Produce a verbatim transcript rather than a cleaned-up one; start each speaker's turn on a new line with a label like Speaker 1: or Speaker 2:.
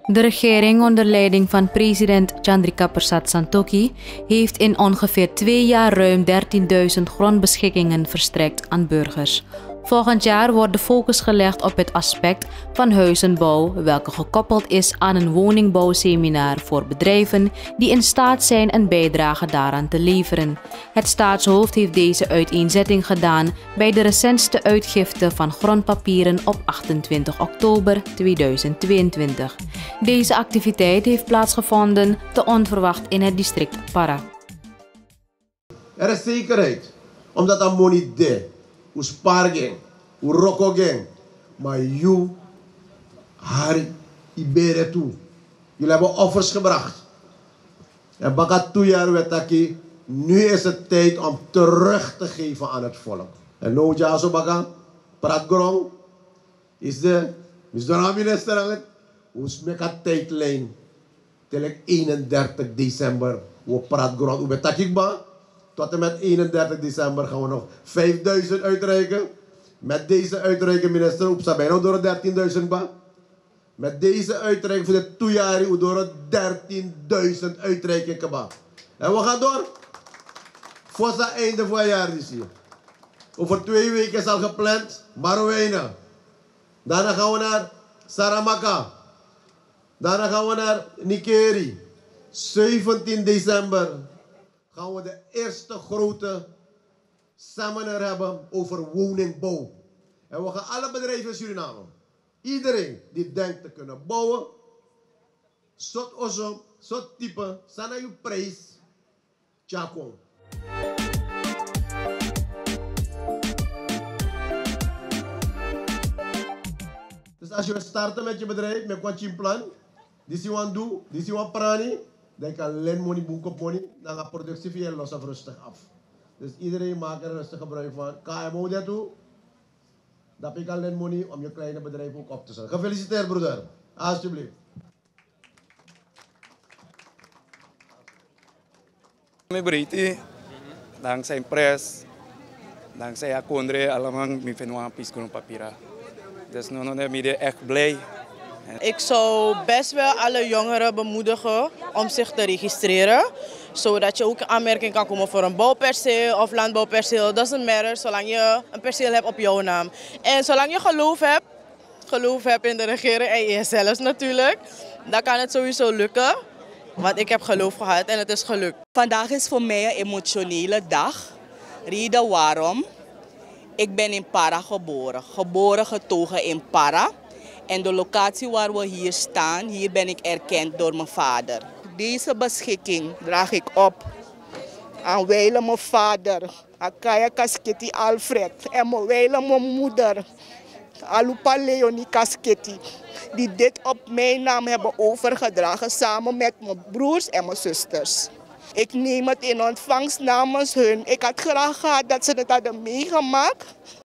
Speaker 1: De regering onder leiding van president Chandrika Persat Santokhi heeft in ongeveer twee jaar ruim dertienduizend grondbeschikkingen verstrekt aan burgers. Volgend jaar wordt de focus gelegd op het aspect van huizenbouw, welke gekoppeld is aan een woningbouwseminar voor bedrijven die in staat zijn een bijdrage daaraan te leveren. Het staatshoofd heeft deze uiteenzetting gedaan bij de recentste uitgifte van grondpapieren op achtentwintig oktober tweeduizend tweeëntwintig. Deze activiteit heeft plaatsgevonden te onverwacht in het district Para.
Speaker 2: Er is zekerheid, omdat dat money de, hoe spaar ging, hoe roko ging, maar you, Harry, Ibere toe. Jullie hebben offers gebracht. En bakat twee jaar wetaki, nu is het tijd om terug te geven aan het volk. En nou ja zo baka, praat grong, is de, is de minister aan het, hoe is meka tijdlijn, telek eenendertig december, hoe praat grong, hoe betakik ba. Tot en met eenendertig december gaan we nog vijfduizend uitreiken. Met deze uitreiking, minister, op bijna door dertienduizend ba. Met deze uitreiking voor de twee jaar door dertienduizend uitreikingen ba. En we gaan door. Voor het einde van het jaar is hier. Over twee weken is al gepland Marowijnen. Daarna gaan we naar Saramaka. Daarna gaan we naar Nikeri. zeventien december. Gaan we de eerste grote seminar hebben over woningbouw. En we gaan alle bedrijven in Suriname, iedereen die denkt te kunnen bouwen, soort ozo, soort type, sana je prijs, tjako. Dus als je start met je bedrijf, met wat je plan, die je want doen, die je want prani, dan kan len money, boek op money, dan gaat productie via los of rustig af. Dus iedereen maakt er rustig gebruik van. K M O dat toe, dat je kan len money om je kleine bedrijf ook op te zetten. Gefeliciteerd broeder, alsjeblieft.
Speaker 3: Mijn breedte, dankzij pres, dankzij Akondre, allemaal mijn vinden piscono papira. Dus nu ben ik echt blij.
Speaker 4: Ik zou best wel alle jongeren bemoedigen om zich te registreren, zodat je ook in aanmerking kan komen voor een bouwperceel of landbouwperceel. Dat is een matter, zolang je een perceel hebt op jouw naam. En zolang je geloof hebt, geloof hebt in de regering en jezelf natuurlijk, dan kan het sowieso lukken. Want ik heb geloof gehad en het is gelukt.
Speaker 5: Vandaag is voor mij een emotionele dag. Reden waarom? Ik ben in Para geboren, geboren getogen in Para. En de locatie waar we hier staan, hier ben ik erkend door mijn vader. Deze beschikking draag ik op aan wijlen mijn vader, aan Kaya Kasketi Alfred en mijn wijlen mijn moeder, Alupa Leonie Kasketi, die dit op mijn naam hebben overgedragen samen met mijn broers en mijn zusters. Ik neem het in ontvangst namens hun. Ik had graag gehad dat ze het hadden meegemaakt.